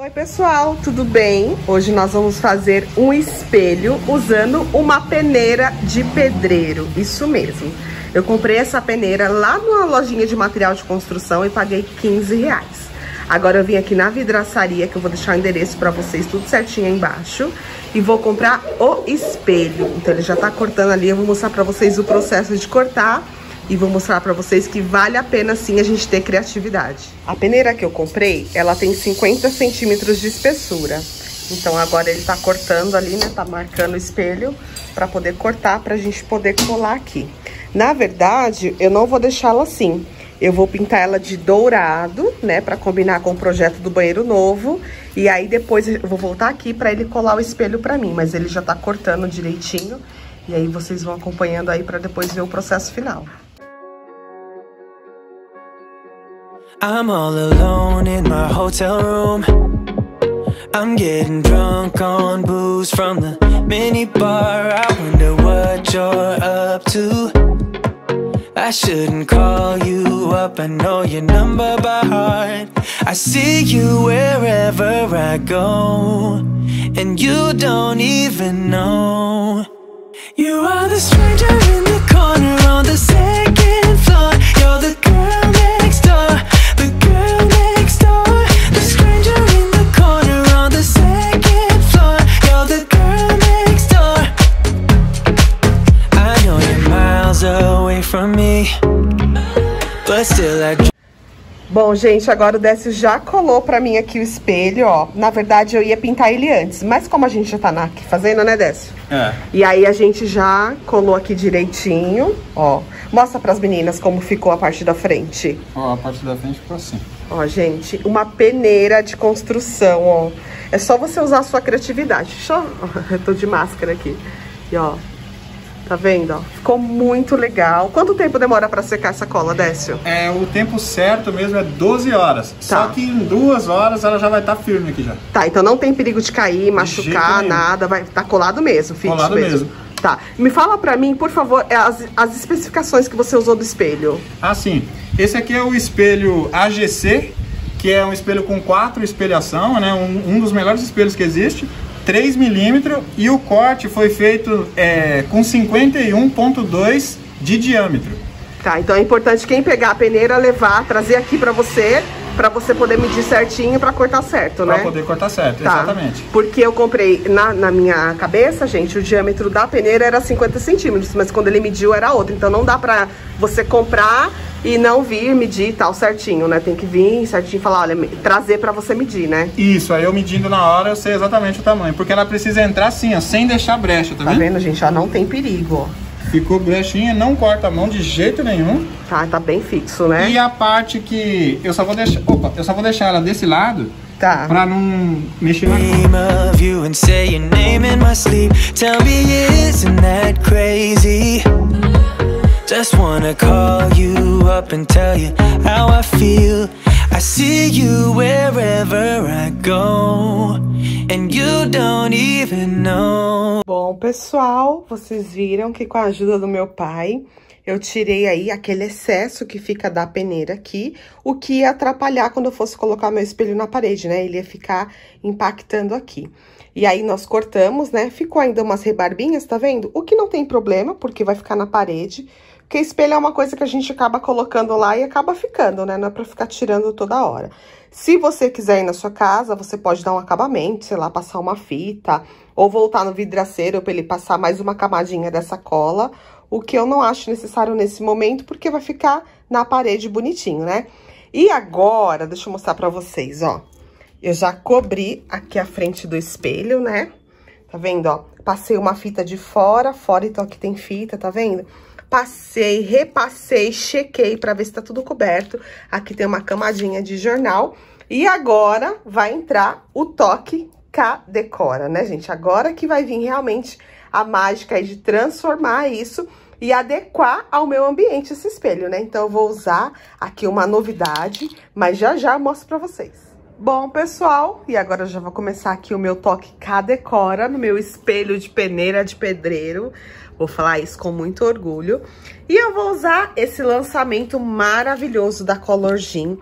Oi pessoal, tudo bem? Hoje nós vamos fazer um espelho usando uma peneira de pedreiro, isso mesmo. Eu comprei essa peneira lá numa lojinha de material de construção e paguei R$15. Agora eu vim aqui na vidraçaria, que eu vou deixar o endereço pra vocês tudo certinho aí embaixo, e vou comprar o espelho. Então ele já tá cortando ali, eu vou mostrar pra vocês o processo de cortar. E vou mostrar pra vocês que vale a pena sim a gente ter criatividade. A peneira que eu comprei, ela tem 50 centímetros de espessura. Então agora ele tá cortando ali, né? Tá marcando o espelho pra poder cortar, pra gente poder colar aqui. Na verdade, eu não vou deixá-la assim. Eu vou pintar ela de dourado, né? Pra combinar com o projeto do banheiro novo. E aí depois eu vou voltar aqui pra ele colar o espelho pra mim. Mas ele já tá cortando direitinho. E aí vocês vão acompanhando aí pra depois ver o processo final. I'm all alone in my hotel room. I'm getting drunk on booze from the minibar. I wonder what you're up to. I shouldn't call you up, I know your number by heart. I see you wherever I go, and you don't even know. You are the stranger in the corner on the second floor. You're the girl next door. Bom, gente, agora o Décio já colou pra mim aqui o espelho, ó. Na verdade, eu ia pintar ele antes, mas como a gente já tá aqui fazendo, né, Décio? É. E aí a gente já colou aqui direitinho, ó. Mostra pras meninas como ficou a parte da frente. Ó, a parte da frente ficou assim. Ó, gente, uma peneira de construção, ó. É só você usar a sua criatividade. Deixa eu tô de máscara aqui. E, ó. Tá vendo, ó? Ficou muito legal. Quanto tempo demora pra secar essa cola, Décio? É, o tempo certo mesmo é 12 horas. Tá. Só que em 2 horas ela já vai estar firme aqui já. Tá, então não tem perigo de cair, machucar, nada. Vai tá colado mesmo, fixo colado mesmo. Tá. Me fala pra mim, por favor, as especificações que você usou do espelho. Ah, sim. Esse aqui é o espelho AGC, que é um espelho com 4 espelhação, né? Um dos melhores espelhos que existe. 3 milímetros, e o corte foi feito com 51,2 de diâmetro. Tá, então é importante quem pegar a peneira levar, trazer aqui pra você poder medir certinho pra cortar certo, né? Pra poder cortar certo, tá. Exatamente. Porque eu comprei, na minha cabeça, gente, o diâmetro da peneira era 50 centímetros, mas quando ele mediu era outro. Então não dá pra você comprar e não vir medir e tal certinho, né? Tem que vir certinho e falar, olha, trazer pra você medir, né? Isso, aí eu medindo na hora eu sei exatamente o tamanho. Porque ela precisa entrar assim, ó, sem deixar brecha, tá vendo? Tá vendo, gente? Ó, não tem perigo, ó. Ficou brechinha, não corta a mão de jeito nenhum. Tá bem fixo, né? E a parte que eu só vou deixar, eu só vou deixar ela desse lado. Tá. Pra não mexer na Just wanna call you up and tell you how I feel. I see you wherever I go, and you don't even know. Bom, pessoal, vocês viram que com a ajuda do meu pai, eu tirei aí aquele excesso que fica da peneira aqui, o que ia atrapalhar quando eu fosse colocar meu espelho na parede, né? Ele ia ficar impactando aqui. E aí nós cortamos, né? Ficou ainda umas rebarbinhas, tá vendo? O que não tem problema, porque vai ficar na parede. Porque espelho é uma coisa que a gente acaba colocando lá e acaba ficando, né? Não é pra ficar tirando toda hora. Se você quiser ir na sua casa, você pode dar um acabamento, sei lá, passar uma fita, ou voltar no vidraceiro pra ele passar mais uma camadinha dessa cola, o que eu não acho necessário nesse momento, porque vai ficar na parede bonitinho, né? E agora, deixa eu mostrar pra vocês, ó. Eu já cobri aqui a frente do espelho, né? Tá vendo, ó? Passei uma fita de fora, então aqui tem fita, tá vendo? Passei, repassei, chequei pra ver se tá tudo coberto. Aqui tem uma camadinha de jornal. E agora vai entrar o toque K-Decora, né, gente? Agora que vai vir realmente a mágica aí de transformar isso e adequar ao meu ambiente esse espelho, né? Então eu vou usar aqui uma novidade, mas já eu mostro pra vocês. Bom, pessoal, e agora eu já vou começar aqui o meu toque K-Decora no meu espelho de peneira de pedreiro. Vou falar isso com muito orgulho. E eu vou usar esse lançamento maravilhoso da Color Jean.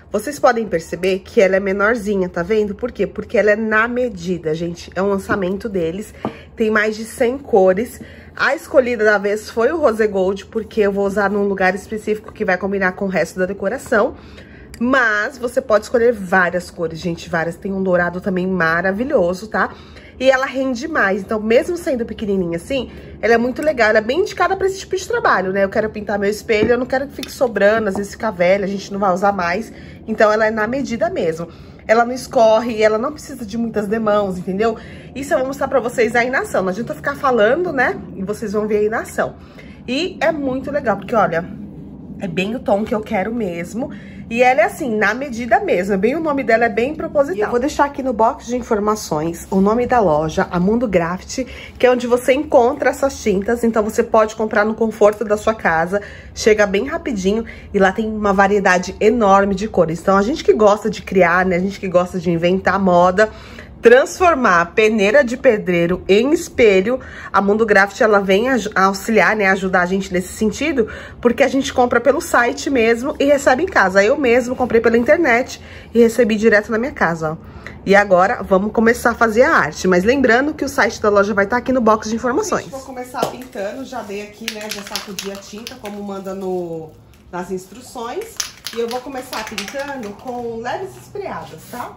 Vocês podem perceber que ela é menorzinha, tá vendo? Por quê? Porque ela é na medida, gente. É um lançamento deles. Tem mais de 100 cores. A escolhida da vez foi o Rose Gold, porque eu vou usar num lugar específico que vai combinar com o resto da decoração. Mas você pode escolher várias cores, gente, várias. Tem um dourado também maravilhoso, tá? E ela rende mais, então mesmo sendo pequenininha assim, ela é muito legal. Ela é bem indicada pra esse tipo de trabalho, né? Eu quero pintar meu espelho, eu não quero que fique sobrando, às vezes fica velha, a gente não vai usar mais. Então ela é na medida mesmo. Ela não escorre, ela não precisa de muitas demãos, entendeu? Isso eu vou mostrar pra vocês aí na ação. Não adianta ficar falando, né? E vocês vão ver aí na ação. E é muito legal, porque olha, é bem o tom que eu quero mesmo. E ela é assim, na medida mesmo, bem o nome dela é bem proposital. E eu vou deixar aqui no box de informações o nome da loja, a Mundo Graft, que é onde você encontra essas tintas. Então você pode comprar no conforto da sua casa, chega bem rapidinho e lá tem uma variedade enorme de cores. Então a gente que gosta de criar, né, a gente que gosta de inventar moda, transformar a peneira de pedreiro em espelho, a Mundo Graft, ela vem auxiliar, né, ajudar a gente nesse sentido, porque a gente compra pelo site mesmo e recebe em casa. Eu mesmo comprei pela internet e recebi direto na minha casa, ó. E agora vamos começar a fazer a arte, mas lembrando que o site da loja vai estar aqui no box de informações. Gente, vou começar pintando, já dei aqui, né, já sacudi a tinta como manda nas instruções, e eu vou começar pintando com leves esfreadas, tá?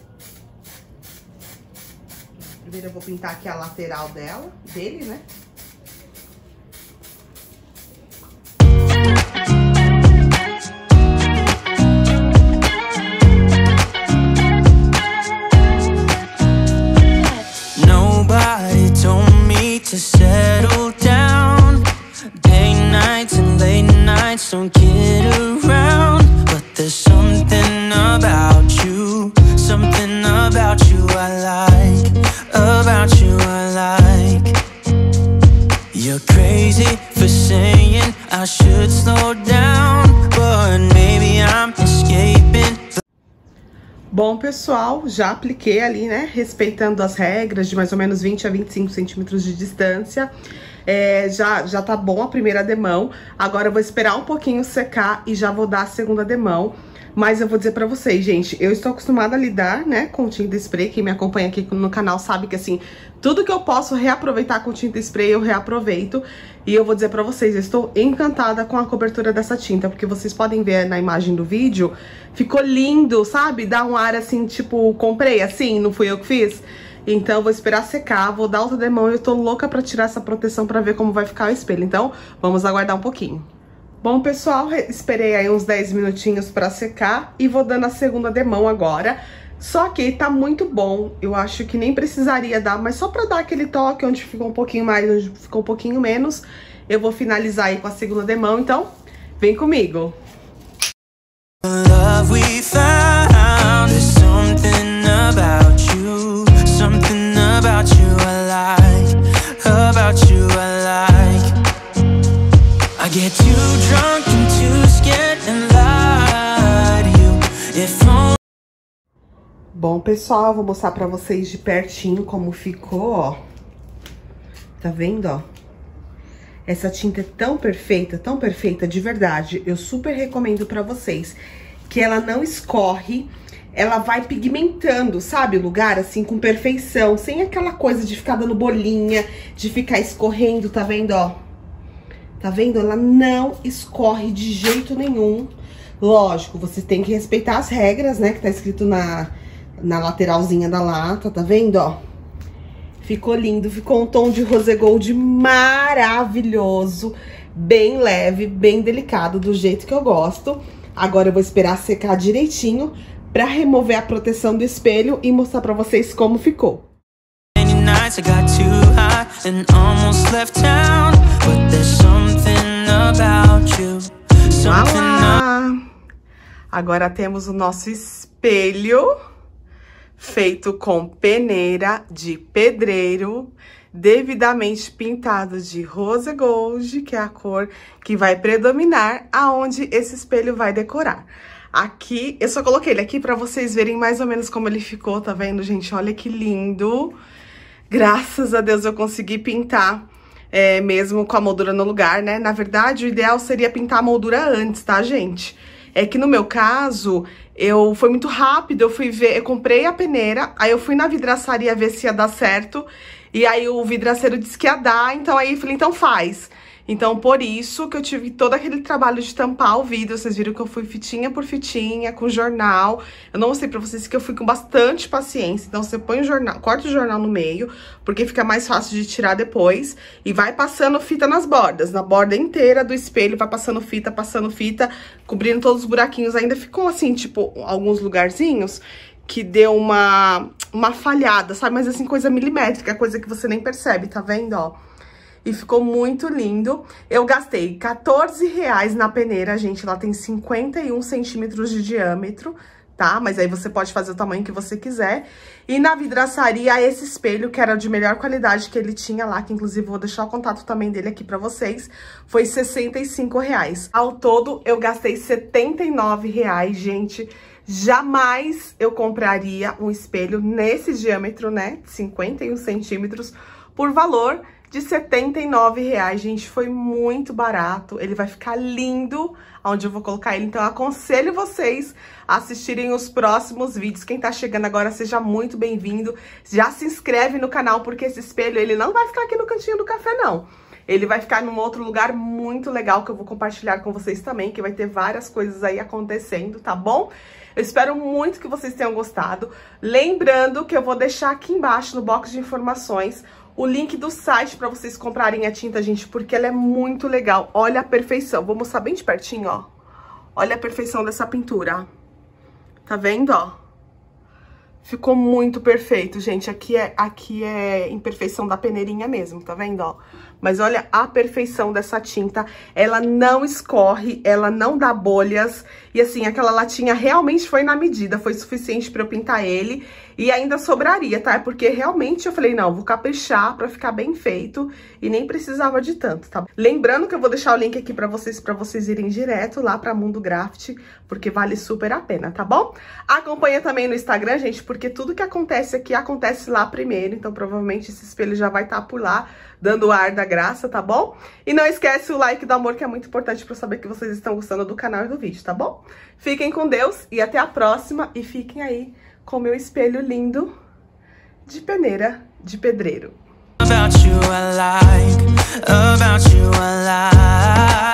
Primeiro eu vou pintar aqui a lateral dele, né? Nobody told me to settle down. Day nights and late nights don't get around. But there's something about you I like. About you I like. You're crazy for saying I should slow down, but maybe I'm escaping. Bom, pessoal, já apliquei ali, né, respeitando as regras de mais ou menos 20 a 25 centímetros de distância. Já tá bom a primeira demão. Agora eu vou esperar um pouquinho secar e já vou dar a segunda demão. Mas eu vou dizer pra vocês, gente, eu estou acostumada a lidar, né, com tinta spray. Quem me acompanha aqui no canal sabe que, assim, tudo que eu posso reaproveitar com tinta spray, eu reaproveito. E eu vou dizer pra vocês, eu estou encantada com a cobertura dessa tinta, porque vocês podem ver na imagem do vídeo, ficou lindo, sabe? Dá um ar, assim, tipo, comprei assim, não fui eu que fiz? Então, eu vou esperar secar, vou dar outra demão e eu tô louca pra tirar essa proteção pra ver como vai ficar o espelho. Então, vamos aguardar um pouquinho. Bom, pessoal, esperei aí uns 10 minutinhos pra secar e vou dando a segunda demão agora. Só que tá muito bom, eu acho que nem precisaria dar, mas só pra dar aquele toque onde ficou um pouquinho mais, onde ficou um pouquinho menos, eu vou finalizar aí com a segunda demão, então vem comigo. Love we found is something about you I like, about you I like. I get too drunk and too scared and lie to you. If only... Bom, pessoal, vou mostrar pra vocês de pertinho como ficou, ó. Tá vendo, ó? Essa tinta é tão perfeita, de verdade. Eu super recomendo pra vocês. Que ela não escorre, ela vai pigmentando, sabe? O lugar, assim, com perfeição. Sem aquela coisa de ficar dando bolinha, de ficar escorrendo, tá vendo, ó? Tá vendo? Ela não escorre de jeito nenhum. Lógico, você tem que respeitar as regras, né? Que tá escrito na lateralzinha da lata, tá vendo, ó? Ficou lindo, ficou um tom de rose gold maravilhoso. Bem leve, bem delicado, do jeito que eu gosto. Agora eu vou esperar secar direitinho pra remover a proteção do espelho e mostrar pra vocês como ficou. I got too high and almost left town, but there's something about you. Agora temos o nosso espelho feito com peneira de pedreiro, devidamente pintado de rose gold, que é a cor que vai predominar aonde esse espelho vai decorar. Aqui, eu só coloquei ele aqui pra vocês verem mais ou menos como ele ficou, tá vendo, gente? Olha que lindo! Graças a Deus eu consegui pintar mesmo com a moldura no lugar, né? Na verdade, o ideal seria pintar a moldura antes, tá, gente? É que no meu caso, foi muito rápido, eu comprei a peneira, aí eu fui na vidraçaria ver se ia dar certo, e aí o vidraceiro disse que ia dar, então aí eu falei, então faz. Então, por isso que eu tive todo aquele trabalho de tampar o vidro. Vocês viram que eu fui fitinha por fitinha, com jornal. Eu não mostrei pra vocês que eu fui com bastante paciência. Então, você põe o jornal, corta o jornal no meio, porque fica mais fácil de tirar depois. E vai passando fita nas bordas. Na borda inteira do espelho, vai passando fita, cobrindo todos os buraquinhos. Ainda ficou assim, tipo, alguns lugarzinhos que deu uma falhada, sabe? Mas assim, coisa milimétrica, coisa que você nem percebe, tá vendo, ó? E ficou muito lindo. Eu gastei R$14 na peneira, gente. Ela tem 51 centímetros de diâmetro, tá? Mas aí você pode fazer o tamanho que você quiser. E na vidraçaria, esse espelho, que era de melhor qualidade que ele tinha lá, que inclusive vou deixar o contato também dele aqui pra vocês, foi R$65. Ao todo, eu gastei R$79, gente. Jamais eu compraria um espelho nesse diâmetro, né? 51 centímetros, por valor de R$79, gente, foi muito barato. Ele vai ficar lindo onde eu vou colocar ele. Então, eu aconselho vocês a assistirem os próximos vídeos. Quem tá chegando agora, seja muito bem-vindo. Já se inscreve no canal, porque esse espelho, ele não vai ficar aqui no cantinho do café, não. Ele vai ficar num outro lugar muito legal, que eu vou compartilhar com vocês também, que vai ter várias coisas aí acontecendo, tá bom? Eu espero muito que vocês tenham gostado. Lembrando que eu vou deixar aqui embaixo, no box de informações, o link do site pra vocês comprarem a tinta, gente, porque ela é muito legal. Olha a perfeição. Vou mostrar bem de pertinho, ó. Olha a perfeição dessa pintura. Tá vendo, ó? Ficou muito perfeito, gente. Aqui é imperfeição da peneirinha mesmo, tá vendo, ó? Mas olha a perfeição dessa tinta. Ela não escorre, ela não dá bolhas. E assim, aquela latinha realmente foi na medida. Foi suficiente pra eu pintar ele. E ainda sobraria, tá? Porque realmente eu falei, não, vou caprichar pra ficar bem feito. E nem precisava de tanto, tá? Lembrando que eu vou deixar o link aqui pra vocês irem direto lá pra Mundo Graft, porque vale super a pena, tá bom? Acompanha também no Instagram, gente, porque tudo que acontece aqui acontece lá primeiro. Então, provavelmente, esse espelho já vai estar por lá, dando o ar da graça, tá bom? E não esquece o like do amor, que é muito importante pra eu saber que vocês estão gostando do canal e do vídeo, tá bom? Fiquem com Deus e até a próxima. E fiquem aí com o meu espelho lindo de peneira de pedreiro. About you I like.